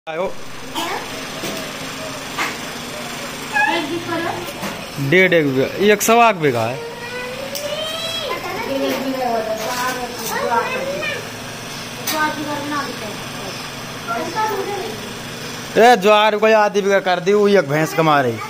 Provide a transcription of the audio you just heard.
आयो 1.5 बीघा, एक 1.25 बीघा है। ज्वार को आधी बीघा कर दी, एक भैंस कमा रही।